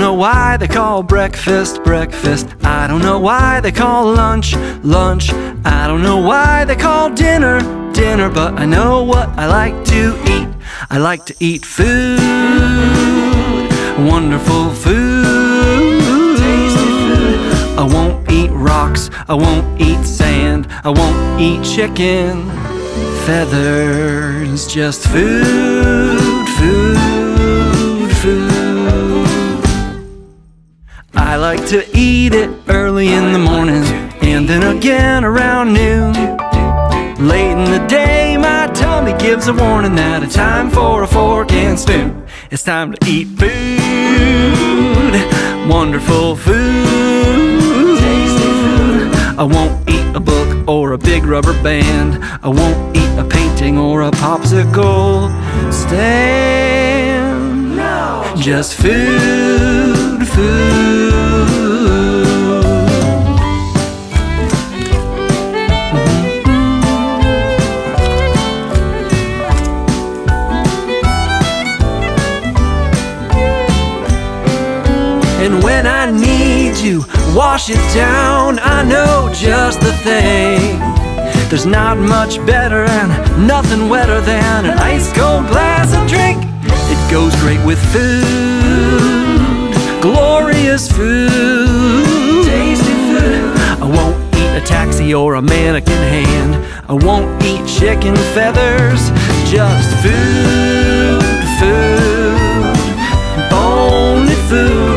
know why they call breakfast breakfast. I don't know why they call lunch lunch. I don't know why they call dinner dinner. But I know what I like to eat. I like to eat food, wonderful food, tasty food. I won't eat rocks, I won't eat sand, I won't eat chicken feathers. Just food, food, food. I like to eat it early in the morning, and then again around noon. Late in the day, my tummy gives a warning that it's time for a fork and spoon. It's time to eat food, wonderful food, tasty food. I won't eat a book or a big rubber band. I won't eat a painting or a popsicle stand. No. Just food, food. And when I need to wash it down, I know just the thing. There's not much better and nothing wetter than an ice cold glass of drink. It goes great with food, glorious food, tasty food. I won't eat a taxi or a mannequin hand. I won't eat chicken feathers. Just food, food, only food.